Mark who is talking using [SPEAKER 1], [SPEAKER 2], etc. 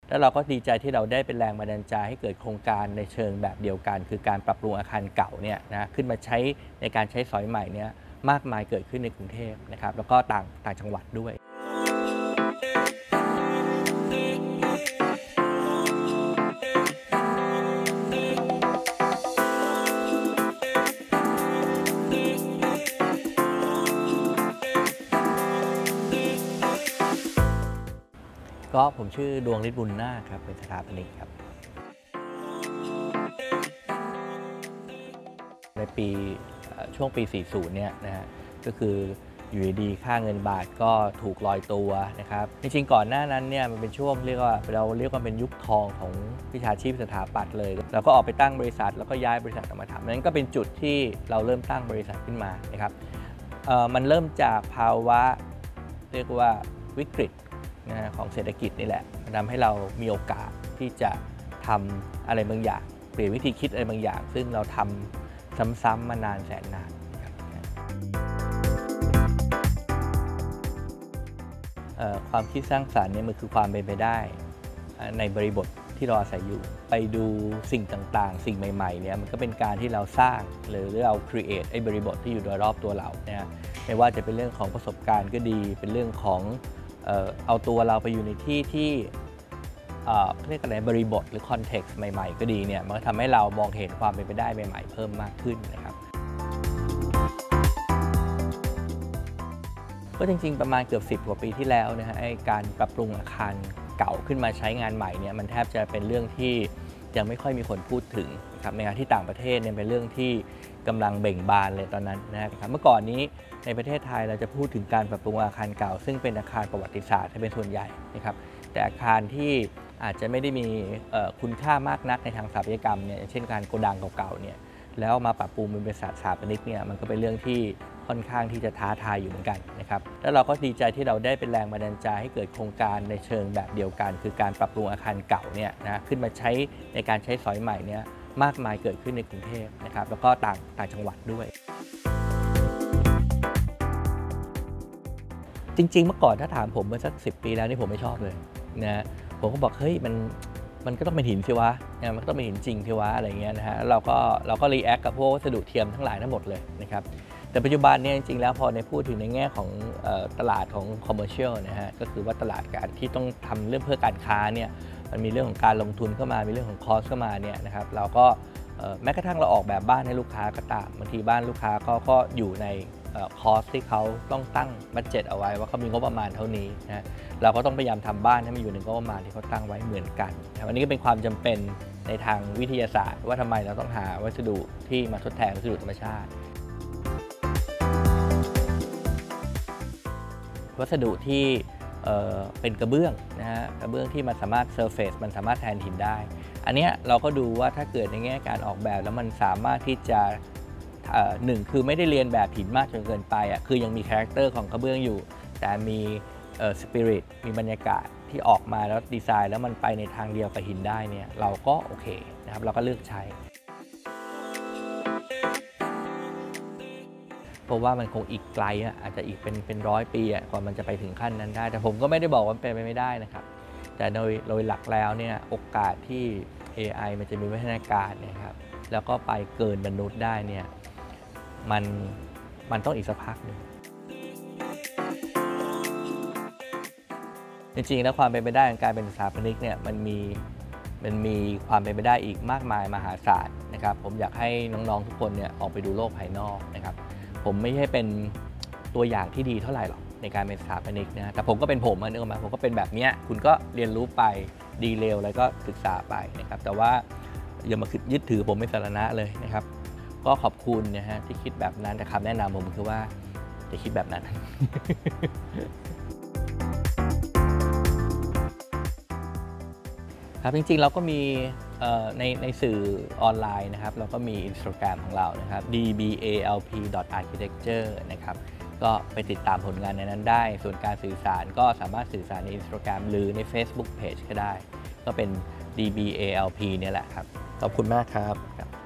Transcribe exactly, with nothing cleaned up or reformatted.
[SPEAKER 1] แล้วเราก็ดีใจที่เราได้เป็นแรงบันดาลใจให้เกิดโครงการในเชิงแบบเดียวกันคือการปรับปรุงอาคารเก่าเนี่ยนะขึ้นมาใช้ในการใช้สอยใหม่เนี่ยมากมายเกิดขึ้นในกรุงเทพนะครับแล้วก็ต่างต่างจังหวัดด้วยก็ผมชื่อดวงฤทธิ์บุญนาคครับเป็นสถาปนิกครับในปีช่วงปี สี่สิบ เนี่ยนะฮะก็คืออยู่ดีๆค่าเงินบาทก็ถูกลอยตัวนะครับจริงๆก่อนหน้านั้นเนี่ยมันเป็นช่วงเรียกว่าเราเรียกว่าเป็นยุคทองของวิชาชีพสถาปัตย์เลยเราก็ออกไปตั้งบริษัทแล้วก็ย้ายบริษัทออกมาทำนั้นก็เป็นจุดที่เราเริ่มตั้งบริษัทขึ้นมานะครับมันเริ่มจากภาวะเรียกว่าวิกฤตนะของเศรษฐกิจนี่แหละทำให้เรามีโอกาสที่จะทำอะไรบางอย่างเปลี่ยนวิธีคิดอะไรบางอย่างซึ่งเราทำซ้ำๆมานานแสนนานความคิดสร้างสรรค์เนี่ยมันคือความเป็นไปได้ในบริบทที่เราอาศัยอยู่ไปดูสิ่งต่างๆสิ่งใหม่ๆเนี่ยมันก็เป็นการที่เราสร้างหรือเรา create ไอ้บริบทที่อยู่โดยรอบตัวเราเนี่ยไม่ว่าจะเป็นเรื่องของประสบการณ์ก็ดีเป็นเรื่องของเอ่อเอาตัวเราไปอยู่ในที่ที่เอ่อเรียกอะไรบริบทหรือคอนเท็กซ์ใหม่ๆก็ดีเนี่ยมันก็ทำให้เรามองเห็นความเป็นไปได้ใหม่ๆเพิ่มมากขึ้นนะครับก็จริงๆประมาณเกือบสิบกว่าปีที่แล้วนะฮะไอ้การปรับปรุงอาคารเก่าขึ้นมาใช้งานใหม่เนี่ยมันแทบจะเป็นเรื่องที่ยังไม่ค่อยมีคนพูดถึงนะครับในขณะที่ต่างประเทศเนี่ยเป็นเรื่องที่กำลังเบ่งบานเลยตอนนั้นนะครับเมื่อก่อนนี้ในประเทศไทยเราจะพูดถึงการปรับปรุงอาคารเก่าซึ่งเป็นอาคารประวัติศาสตร์เป็นส่วนใหญ่นะครับแต่อาคารที่อาจจะไม่ได้มีคุณค่ามากนักในทางสถาปัตยกรรมเนี่ยเช่นการโกดังเก่าๆเนี่ยแล้วมาปรับปรุงเป็นบริษัทสถาปนิกเนี่ยมันก็เป็นเรื่องที่ค่อนข้างที่จะท้าทายอยู่เหมือนกันนะครับแล้วเราก็ดีใจที่เราได้เป็นแรงบันดาลใจให้เกิดโครงการในเชิงแบบเดียวกันคือการปรับปรุงอาคารเก่าเนี่ยนะขึ้นมาใช้ในการใช้สอยใหม่เนี่ยมากมายเกิดขึ้นในกรุงเทพนะครับแล้วก็ต่างต่างจังหวัดด้วยจริงๆเมื่อก่อนถ้าถามผมเมื่อสักสิบปีแล้วนี่ผมไม่ชอบเลยนะผมก็บอกเฮ้ยมันมันก็ต้องเป็นหินสิวะมันก็ต้องเป็นหินจริงสิวะอะไรเงี้ยนะฮะเราก็เราก็รีแอคกับพวกวัสดุเทียมทั้งหลายทั้งหมดเลยนะครับแต่ปัจจุบันเนี่ยจริงๆแล้วพอในพูดถึงในแง่ของตลาดของคอมเมอร์เชียลนะฮะก็คือว่าตลาดการที่ต้องทำเรื่องเพื่อการค้าเนี่ยมันมีเรื่องของการลงทุนเข้ามามีเรื่องของคอสเข้ามาเนี่ยนะครับเราก็แม้กระทั่งเราออกแบบบ้านให้ลูกค้าก็ตามบางทีบ้านลูกค้าก็ก็อยู่ในคอสที่เขาต้องตั้งบัดเจ็ตเอาไว้ว่าเขามีงบประมาณเท่านี้นะเราก็ต้องพยายามทำบ้านให้มันอยู่ในงบประมาณที่เขาตั้งไว้เหมือนกันอันนี้ก็เป็นความจำเป็นในทางวิทยาศาสตร์ว่าทำไมเราต้องหาวัสดุที่มาทดแทนวัสดุธรรมชาติวัสดุที่เอ่อเป็นกระเบื้องนะฮะกระเบื้องที่มันสามารถเซอร์เฟซมันสามารถแทนหินได้อันนี้เราก็ดูว่าถ้าเกิดในแง่การออกแบบแล้วมันสามารถที่จะหนึ่งคือไม่ได้เรียนแบบหินมากจนเกินไปอ่ะคือยังมีคาแรคเตอร์ของกระเบื้องอยู่แต่มีสปิริตมีบรรยากาศที่ออกมาแล้วดีไซน์แล้วมันไปในทางเดียวกับหินได้เนี่ยเราก็โอเคนะครับเราก็เลือกใช้เพราะว่ามันคงอีกไกลอ่ะอาจจะอีกเป็นเป็นร้อยปีอ่ะกว่ามันจะไปถึงขั้นนั้นได้แต่ผมก็ไม่ได้บอกว่าเป็นไปไม่ได้นะครับแต่โดยโดยหลักแล้วเนี่ยโอกาสที่ เอ ไอ มันจะมีวิวัฒนาการนะครับแล้วก็ไปเกินมนุษย์ได้เนี่ยมันมันต้องอีกสักพักหนึ่งจริงๆแล้วความเป็นไปได้ของการเป็นสถาปนิกเนี่ยมันมีมันมีความเป็นไปได้อีกมากมายมหาศาลนะครับผมอยากให้น้องๆทุกคนเนี่ยออกไปดูโลกภายนอกนะครับผมไม่ใช่เป็นตัวอย่างที่ดีเท่าไหร่หรอกในการเป็นสถาปนิกนะแต่ผมก็เป็นผมนึกออกมาผมก็เป็นแบบนี้คุณก็เรียนรู้ไปดีเลวแล้วก็ศึกษาไปนะครับแต่ว่าอย่ามายึดถือผมเป็นสาระเลยนะครับก็ขอบคุณนะฮะที่คิดแบบนั้นแต่คำแนะนำผมคือว่าจะคิดแบบนั้น ครับจริงๆเราก็มีในในสื่อออนไลน์นะครับเราก็มี Instagram ของเรานะครับ ดี บี เอ แอล พี ดอท อาร์คิเทคเจอร์ นะครับก็ไปติดตามผลงานในนั้นได้ส่วนการสื่อสารก็สามารถสื่อสารใน Instagram หรือใน Facebook Page ก็ได้ก็เป็น ดี บี เอ แอล พี เนี่ยแหละครับขอบคุณมากครับ